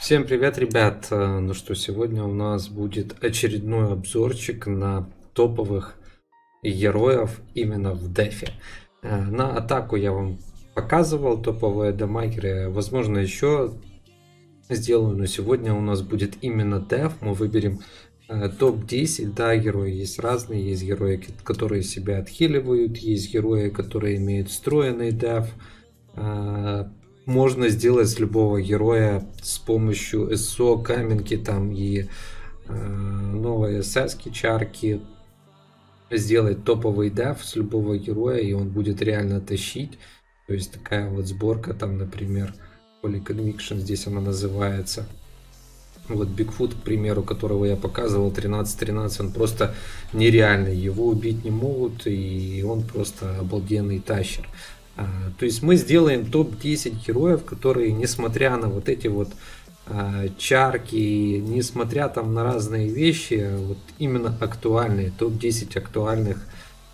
Всем привет, ребят! Ну что, сегодня у нас будет очередной обзорчик на топовых героев именно в дефе. На атаку я вам показывал топовые дамагеры, возможно еще сделаю, но сегодня у нас будет именно деф. Мы выберем топ-10, да, герои есть разные, есть герои, которые себя отхиливают, есть герои, которые имеют встроенный деф. Можно сделать с любого героя с помощью СО, каменки там и новые ССки, чарки. Сделать топовый деф с любого героя, и он будет реально тащить. То есть такая вот сборка, там, например, Holy Conviction, здесь она называется. Вот Бигфут, к примеру, которого я показывал, 13-13, он просто нереальный. Его убить не могут, и он просто обалденный тащер. То есть мы сделаем топ-10 героев, которые, несмотря на вот эти вот чарки, несмотря там на разные вещи, вот именно актуальные, топ-10 актуальных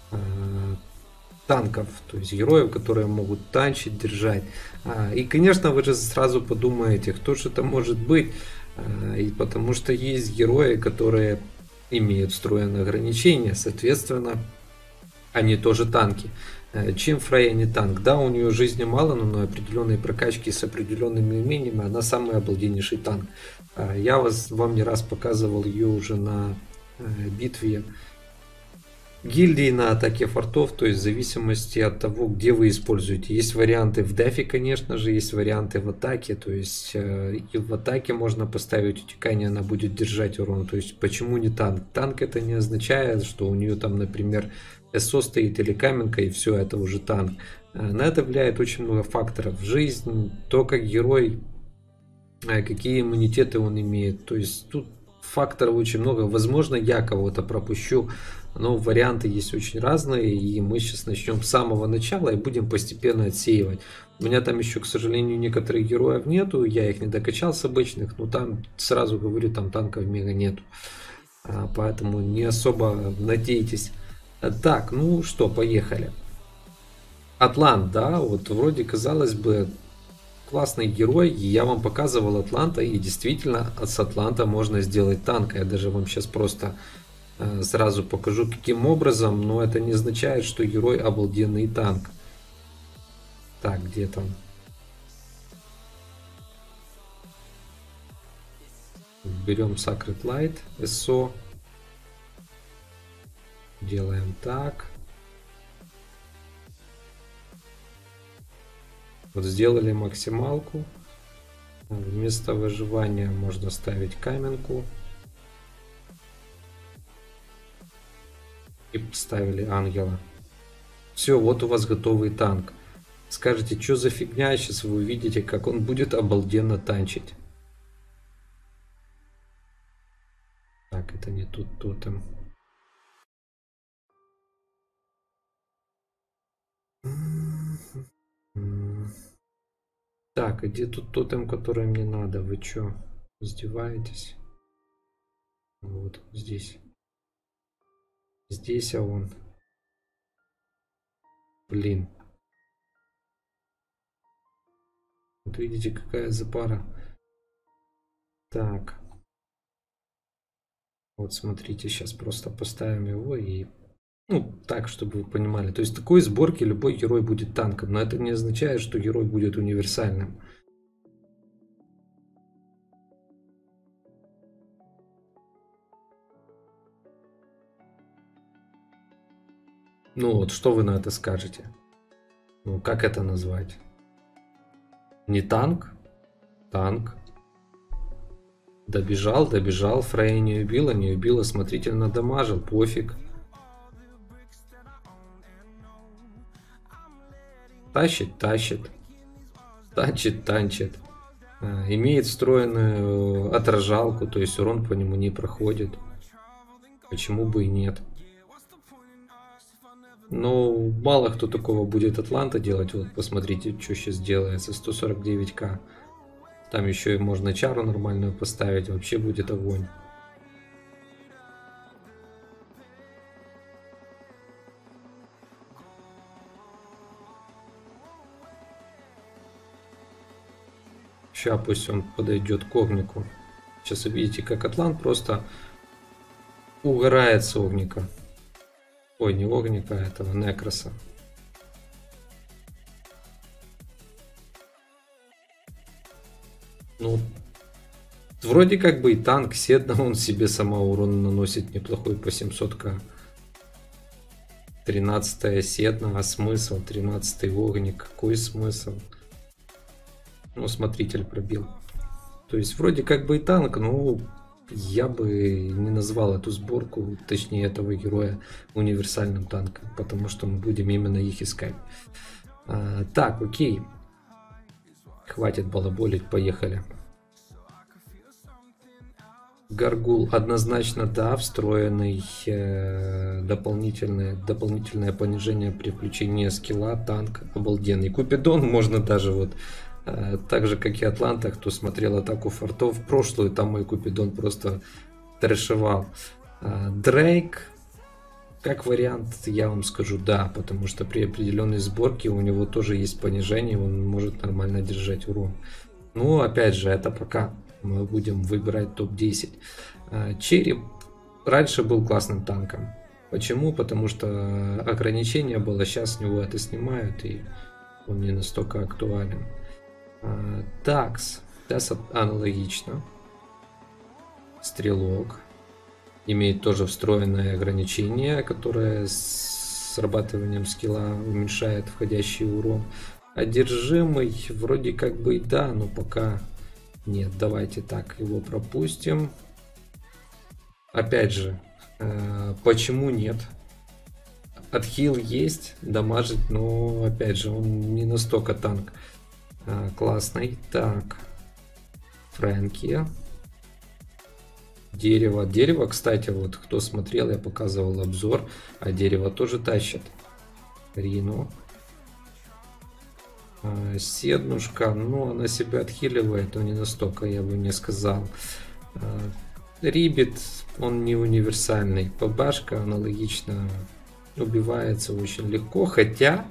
танков, то есть героев, которые могут танчить, держать. И, конечно, вы же сразу подумаете, кто же это может быть, и потому что есть герои, которые имеют встроенные ограничения, соответственно, они тоже танки. Чем Фрейя не танк? Да, у нее жизни мало, но на определенной прокачке с определенными умениями она самый обалденнейший танк. Я вам не раз показывал ее уже на битве гильдии, на атаке фортов, то есть в зависимости от того, где вы используете. Есть варианты в дефе, конечно же, есть варианты в атаке, то есть и в атаке можно поставить утекание, она будет держать урон. То есть почему не танк? Танк это не означает, что у нее там, например, СО стоит или каменка, и все, это уже танк. На это влияет очень много факторов. Жизнь, то, как герой, какие иммунитеты он имеет. То есть тут факторов очень много. Возможно, я кого-то пропущу, но варианты есть очень разные, и мы сейчас начнем с самого начала и будем постепенно отсеивать. У меня там еще, к сожалению, некоторых героев нету, я их не докачал с обычных, но там, сразу говорю, там танков мега нету. Поэтому не особо надейтесь. Так, ну что, поехали. Атлант, да, вот вроде казалось бы классный герой, и я вам показывал Атланта, и действительно с Атланта можно сделать танк. Я даже вам сейчас просто сразу покажу каким образом, но это не означает, что герой обалденный танк. Так, где там? Берем Sacred Light, SO. Делаем так. Вот сделали максималку. Вместо выживания можно ставить каменку. И поставили ангела. Все, вот у вас готовый танк. Скажете, что за фигня, сейчас вы увидите, как он будет обалденно танчить. Так, это не тут тотем. Так, где тут тотем, который мне надо? Вы что, издеваетесь? Вот здесь. Здесь, а он. Блин. Вот видите, какая запара. Так. Вот смотрите, сейчас просто поставим его и... Ну, так, чтобы вы понимали. То есть, в такой сборке любой герой будет танком. Но это не означает, что герой будет универсальным. Ну вот, что вы на это скажете? Ну, как это назвать? Не танк? Танк. Добежал, добежал. Фрей не убила, не убила. Смотрите, надамажил. Пофиг. Тащит, тащит. Танчит, танчит. Имеет встроенную отражалку, то есть урон по нему не проходит. Почему бы и нет? Ну, мало кто такого будет Атланта делать. Вот посмотрите, что сейчас делается. 149к. Там еще и можно чару нормальную поставить. Вообще будет огонь. Сейчас пусть он подойдет к огнику. Сейчас увидите, как Атлант просто угорает с огника. Ой, не огника, а этого Некроса. Ну, вроде как бы и танк Седна, он себе сама урон наносит неплохой по 700к. 13 Седна, а смысл? 13 огник, какой смысл? Ну, смотритель пробил. То есть вроде как бы и танк, но я бы не назвал эту сборку, точнее этого героя, универсальным танком, потому что мы будем именно их искать. Так, окей. Хватит балаболить, поехали. Гаргул однозначно да, встроенный дополнительное понижение при включении скилла, танк обалденный. Купидон можно даже вот так же как и Атланта, кто смотрел атаку фортов прошлую, там мой Купидон просто трэшевал. Дрейк, как вариант, я вам скажу да, потому что при определенной сборке у него тоже есть понижение, он может нормально держать урон. Но опять же, это пока мы будем выбирать топ-10. Череп раньше был классным танком. Почему? Потому что ограничение было, сейчас с него это снимают, и он не настолько актуален. Такс, Тесс аналогично. Стрелок имеет тоже встроенное ограничение, которое с срабатыванием скилла уменьшает входящий урон. Одержимый вроде как бы и да, но пока нет. Давайте так его пропустим. Опять же, почему нет? Отхил есть, дамажить, но опять же он не настолько танк. Классный. Так, Фрэнки. Дерево. Дерево, кстати, вот кто смотрел, я показывал обзор, а дерево тоже тащит. Рину. Седнушка, но она себя отхиливает, но не настолько, я бы не сказал. Рибит, он не универсальный. ПБшка аналогично убивается очень легко, хотя.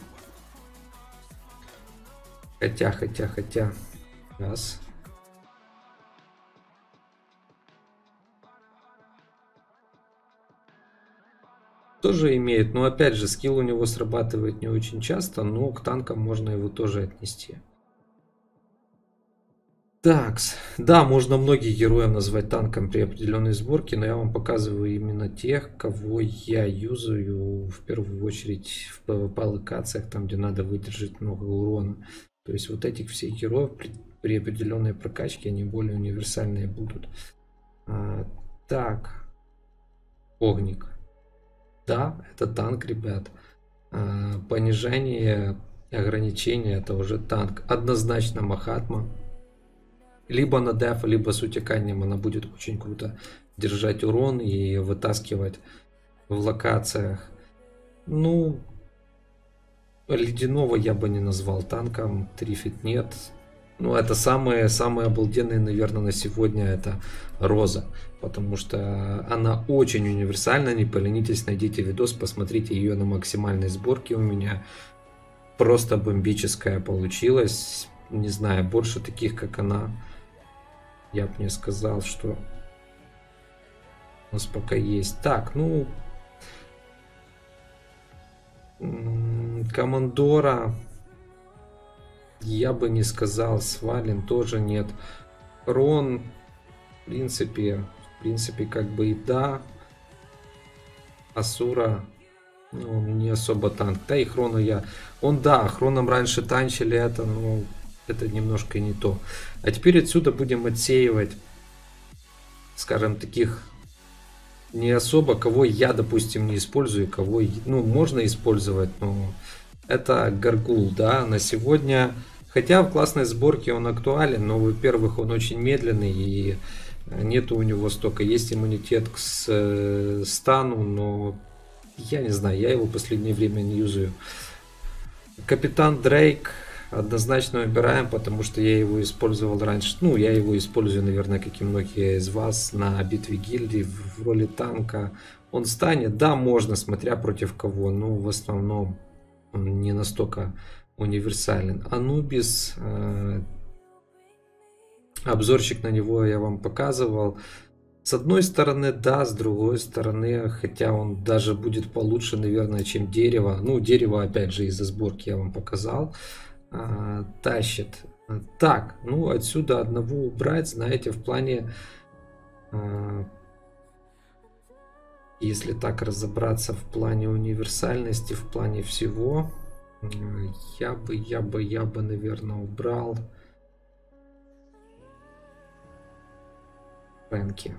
Раз. Тоже имеет, но опять же скилл у него срабатывает не очень часто, но к танкам можно его тоже отнести. Такс, да, можно многих героев назвать танком при определенной сборке, но я вам показываю именно тех, кого я юзаю в первую очередь в PvP локациях, там где надо выдержать много урона. То есть вот этих всех героев при определенной прокачке они более универсальные будут. Так, огник. Да, это танк, ребят. Понижение ограничения, это уже танк. Однозначно Махатма. Либо на деф, либо с утеканием она будет очень круто держать урон и вытаскивать в локациях. Ну, Ледяного я бы не назвал танком, Трифит нет. Ну, это самые обалденные, наверное, на сегодня это Роза. Потому что она очень универсальна, не поленитесь, найдите видос, посмотрите ее на максимальной сборке у меня. Просто бомбическая получилась. Не знаю, больше таких, как она, я бы не сказал, что у нас пока есть. Так, ну... Командора я бы не сказал, Свален тоже нет. Рон, в принципе, как бы и да. Асура, ну, не особо танк. Да и Хроно Хроном раньше танчили это, но это немножко не то. А теперь отсюда будем отсеивать, скажем, таких не особо, кого я, допустим, не использую, кого, ну, можно использовать, но это Гаргул, да, на сегодня, хотя в классной сборке он актуален, но, во-первых, он очень медленный и нету у него столько, есть иммунитет к стану, но я не знаю, я его в последнее время не юзаю. Капитан Дрейк однозначно выбираем, потому что я его использовал раньше. Ну, я его использую, наверное, как и многие из вас, на битве гильдии в роли танка. Он станет, да, можно, смотря против кого, но в основном он не настолько универсален. Анубис, Обзорчик на него я вам показывал. С одной стороны, да, с другой стороны, хотя он даже будет получше, наверное, чем дерево. Ну, дерево, опять же, из-за сборки я вам показал. Тащит. Так, ну, отсюда одного убрать, знаете, в плане... Если так разобраться в плане универсальности, в плане всего, я бы, наверное, убрал Фрэнки.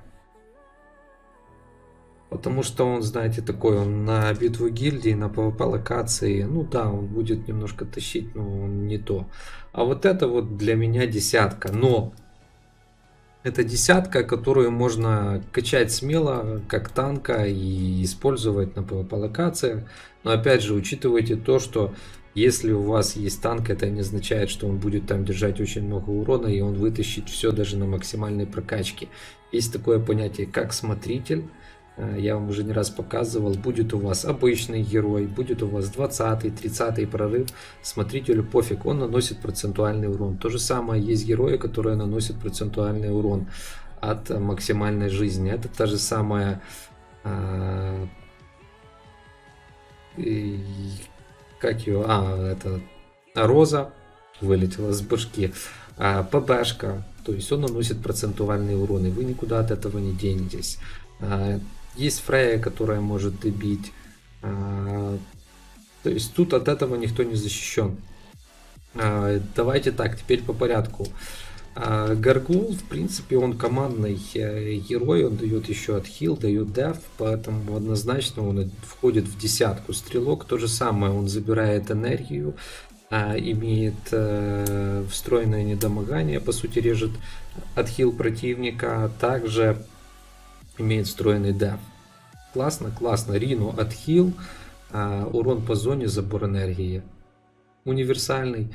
Потому что он, знаете, такой, он на битву гильдии, на PvP локации, ну да, он будет немножко тащить, но он не то. А вот это вот для меня десятка, но это десятка, которую можно качать смело, как танка, и использовать на PvP локациях. Но опять же, учитывайте то, что если у вас есть танк, это не означает, что он будет там держать очень много урона, и он вытащит все даже на максимальной прокачке. Есть такое понятие, как смотритель. Я вам уже не раз показывал, будет у вас обычный герой, будет у вас 20-й, 30-й прорыв, смотрителю пофиг, он наносит процентуальный урон. То же самое есть герои, которые наносят процентуальный урон от максимальной жизни. Это та же самая как ее, это Роза вылетела с башки, ПБшка, то есть он наносит процентуальный урон, и вы никуда от этого не денетесь. Есть Фрея, которая может добить. То есть тут от этого никто не защищен. Давайте так, теперь по порядку. Гаргул, в принципе, он командный герой, он дает еще отхил, дает деф, поэтому однозначно он входит в десятку. Стрелок то же самое, он забирает энергию, имеет встроенное недомогание, по сути режет отхил противника, также имеет встроенный деф. Классно, классно. Рину отхил, урон по зоне, забор энергии. Универсальный.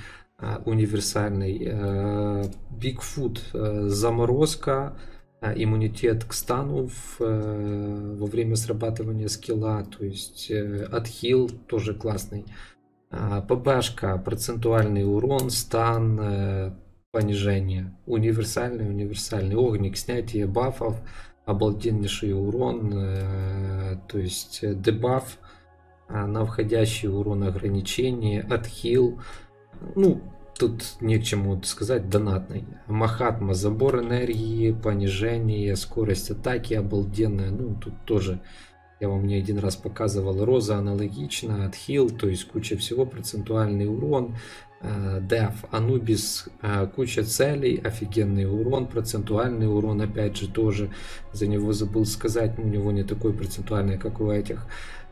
Бигфут, заморозка, иммунитет к стану во время срабатывания скилла, то есть отхил тоже классный. ПБшка, процентуальный урон, стан, понижение. Универсальный. Огник, снятие бафов, обалденнейший урон, то есть дебаф на входящий урон, ограничение, отхил. Ну, тут не к чему сказать, донатный. Махатма, забор энергии, понижение, скорость атаки обалденная. Ну, тут тоже я вам не один раз показывал. Роза аналогично, отхил, то есть куча всего, процентуальный урон. Деф, Анубис, куча целей, офигенный урон, процентуальный урон, опять же, тоже за него забыл сказать, у него не такой процентуальный, как у этих.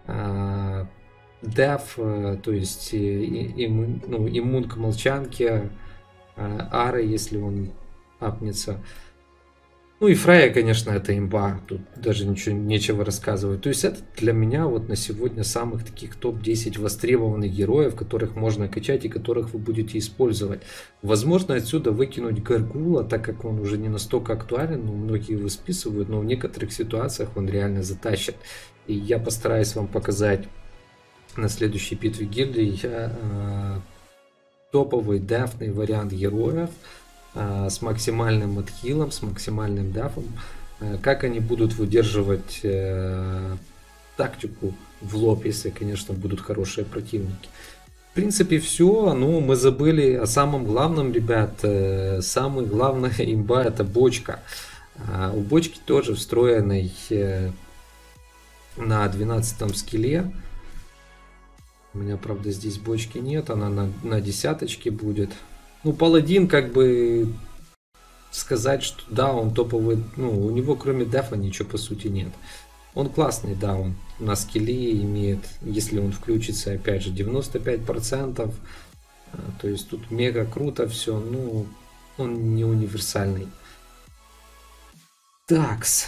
Деф, то есть иммун к молчанке, Ары, если он апнется. Ну и Фрея, конечно, это имба, тут даже нечего рассказывать. То есть это для меня вот на сегодня самых таких топ-10 востребованных героев, которых можно качать и которых вы будете использовать. Возможно, отсюда выкинуть Гаргула, так как он уже не настолько актуален, но многие его списывают, но в некоторых ситуациях он реально затащит. И я постараюсь вам показать на следующей битве гильдии топовый дефный вариант героев, с максимальным отхилом, с максимальным дафом, как они будут выдерживать тактику в лоб, если, конечно, будут хорошие противники. В принципе, все. Ну, мы забыли о самом главном, ребят. Самый главный имба — это бочка. У бочки тоже встроенный на 12 скилле. У меня, правда, здесь бочки нет, она на десяточке будет. Ну, паладин, как бы сказать, что да, он топовый, ну, у него кроме дефа ничего по сути нет. Он классный, да, он на скилле имеет, если он включится, опять же, 95%. То есть тут мега круто все, ну, он не универсальный. Такс.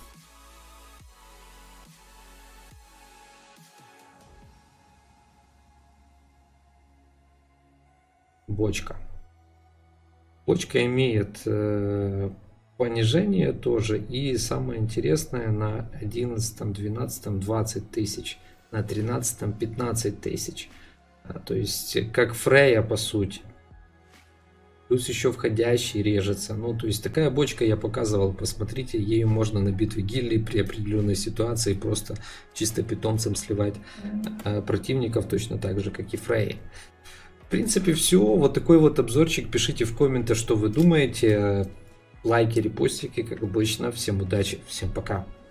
Бочка. Бочка имеет понижение тоже, и самое интересное, на 11, 12, 20 тысяч, на 13, 15 тысяч. То есть как Фрея, по сути. плюс еще входящий режется. Ну, то есть такая бочка я показывал, посмотрите, ею можно на битве гильдии при определенной ситуации просто чисто питомцем сливать противников, точно так же, как и Фрей. В принципе, все. Вот такой вот обзорчик. Пишите в комментах, что вы думаете. Лайки, репостики, как обычно. Всем удачи, всем пока.